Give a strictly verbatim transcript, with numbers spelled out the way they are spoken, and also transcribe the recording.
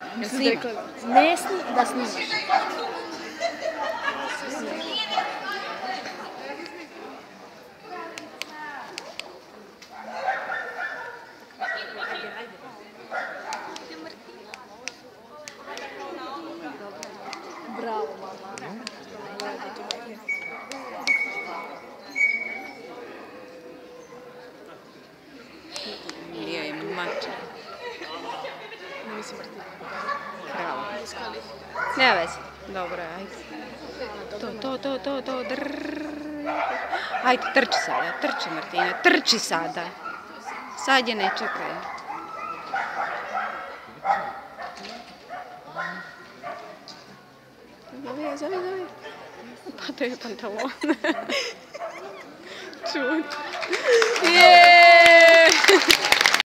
Snima. Ne sni, da snimaš. Bravo, mama. Bio je mača. Ne mislim Martina. Bravo. Iskali. Nema veze. Dobro, ajde. To, to, to, to, to, drrrr. Ajde, trči sada, trči Martina, trči sada. Sad je ne čekaj. Zove, zove, zove. Pa to je pantalon. Čut. Je!